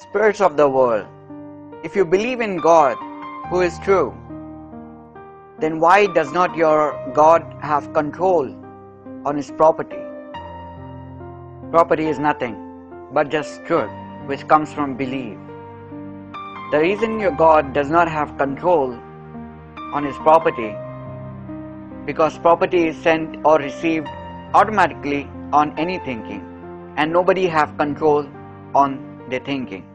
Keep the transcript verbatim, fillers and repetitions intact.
Spirits of the world, if you believe in God, who is true, then why does not your God have control on his property? Property is nothing but just truth which comes from belief. The reason your God does not have control on his property because property is sent or received automatically on any thinking, and nobody have control on their thinking.